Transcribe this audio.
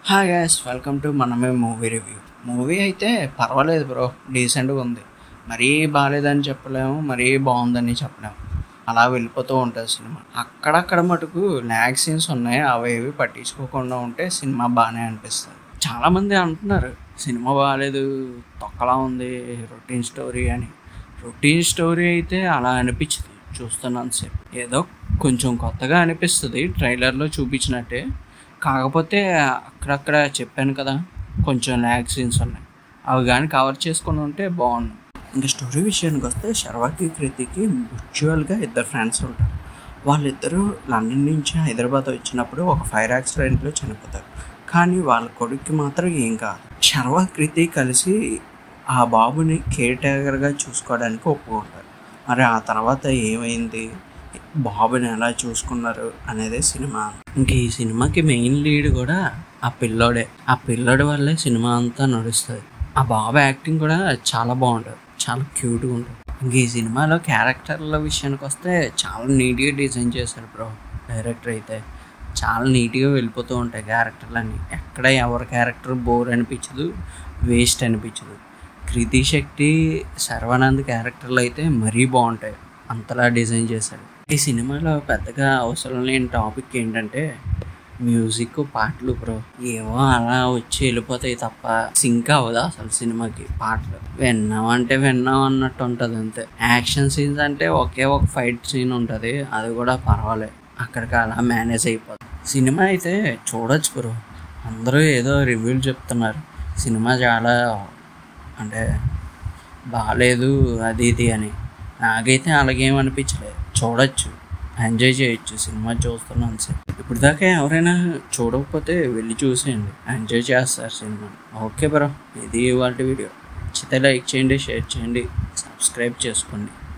Hi guys, welcome to Manamey movie review. Movie అయితే పర్వాలేదు bro, డీసెంట్గా ఉంది. మరీ బాగాలేదని చెప్పలేము, మరీ బాగుందని చెప్పలేము. అలా వెళ్ళిపోతూ ఉంటుంది సినిమా. అక్కడక్కడ మటుకు ల్యాగ్ సీన్స్ ఉన్నాయి, అవేవి పట్టించుకోకుండా ఉంటే సినిమా బాగానే అనిపిస్తుంది. చాలామంది అంటున్నారు సినిమా బాగాలేదు, తొక్కలా ఉంది, రొటీన్ స్టోరీ అని. రొటీన్ స్టోరీ అయితే అలా అనిపించింది చూస్తున్నంతసేపు. ఏదో కొంచెం కొత్తగా అనిపిస్తుంది ట్రైలర్లో చూపించినట్టే. కాకపోతే అక్కడక్కడ చెప్పాను కదా, కొంచెం ల్యాగ్ సీన్స్ ఉన్నాయి. అవి కానీ కవర్ చేసుకొని ఉంటే బాగుండు. ఇంకా స్టోరీ విషయానికి వస్తే, శర్వాకి కృతికి మ్యూచువల్గా ఇద్దరు ఫ్రెండ్స్ ఉంటారు. వాళ్ళిద్దరూ లండన్ నుంచి హైదరాబాద్ వచ్చినప్పుడు ఒక ఫైర్ యాక్సిడెంట్లో చనిపోతారు. కానీ వాళ్ళ కొడుక్కి మాత్రం ఏం కాదు. శర్వా కృతి కలిసి ఆ బాబుని కేర్ టేకర్గా చూసుకోవడానికి ఒప్పుకుంటారు. మరి ఆ తర్వాత ఏమైంది, బాబుని ఎలా చూసుకున్నారు అనేది సినిమా. ఇంక ఈ సినిమాకి మెయిన్ లీడ్ కూడా ఆ పిల్లోడే. ఆ పిల్లోడి వల్లే సినిమా అంతా నడుస్తుంది. ఆ బాబు యాక్టింగ్ కూడా చాలా బాగుంటుంది, చాలా క్యూట్గా ఉంటుంది. ఇంక ఈ సినిమాలో క్యారెక్టర్ల విషయానికి వస్తే చాలా నీట్గా డిజైన్ చేశారు బ్రో. డైరెక్టర్ అయితే చాలా నీట్గా వెళ్ళిపోతూ ఉంటాయి క్యారెక్టర్లన్నీ. ఎక్కడ ఎవరి క్యారెక్టర్ బోర్ అనిపించదు, వేస్ట్ అనిపించదు. కృతి శెట్టి, శర్వానంద్ క్యారెక్టర్లు అయితే మరీ బాగుంటాయి, అంతలా డిజైన్ చేశాడు. ఈ సినిమాలో పెద్దగా అవసరం లేని టాపిక్ ఏంటంటే మ్యూజిక్, పాటలు బ్రో. ఏవో అలా వచ్చి వెళ్ళిపోతాయి తప్ప సింక్ అవ్వదు అసలు సినిమాకి. పాటలు విన్నామంటే విన్నాం అన్నట్టు ఉంటుంది అంతే. యాక్షన్ సీన్స్ అంటే ఒకే ఒక ఫైట్ సీన్ ఉంటుంది, అది కూడా పర్వాలేదు, అక్కడికి అలా మేనేజ్ అయిపోతుంది. సినిమా అయితే చూడొచ్చు బ్రో. అందరూ ఏదో రివ్యూలు చెప్తున్నారు సినిమా చాలా అంటే బాగాలేదు అది ఇది అని. నాకైతే అలాగేమనిపించలేదు. చూడొచ్చు, ఎంజాయ్ చేయొచ్చు సినిమా చూస్తున్నాను సార్. ఇప్పుడు దాకా ఎవరైనా చూడకపోతే వెళ్ళి చూసేయండి, ఎంజాయ్ చేస్తారు సినిమా. ఓకే బ్రో, ఇది ఇవాళ వీడియో. నచ్చితే లైక్ చేయండి, షేర్ చేయండి, సబ్స్క్రైబ్ చేసుకోండి.